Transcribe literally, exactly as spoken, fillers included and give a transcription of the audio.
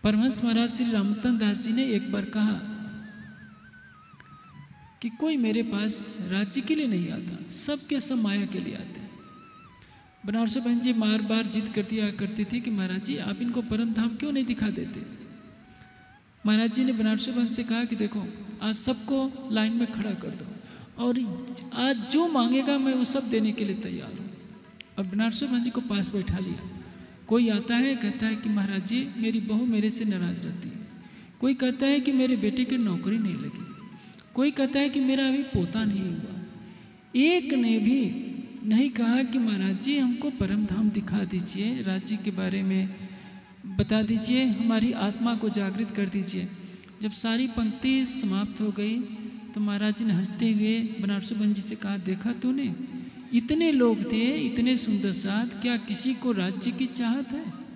परमहंस महाराज श्री रामतन दास जी ने एक बार कहा कि कोई मेरे पास राज्य के लिए नहीं आता, सबके सब माया के लिए आते हैं। बनारसी बहन जी बार बार जिद कर दिया करती थी कि महाराज जी आप इनको परम धाम क्यों नहीं दिखा देते। महाराज जी ने बनारसी बहन से कहा कि देखो आज सबको लाइन में खड़ा कर दो और आज जो मांगेगा मैं वो सब देने के लिए तैयार हूँ। अब बनारसी बहन जी को पास बैठा लिया। कोई आता है कहता है कि महाराज जी मेरी बहू मेरे से नाराज रहती है, कोई कहता है कि मेरे बेटे की नौकरी नहीं लगी, कोई कहता है कि मेरा अभी पोता नहीं हुआ। एक ने भी नहीं कहा कि महाराज जी हमको परम धाम दिखा दीजिए, राज्य के बारे में बता दीजिए, हमारी आत्मा को जागृत कर दीजिए। जब सारी पंक्ति समाप्त हो गई तो महाराज जी ने हंसते हुए बनारसी बहन जी से कहा, देखा तूने इतने लोग थे, इतने सुंदर साथ, क्या किसी को राज्य की चाहत है?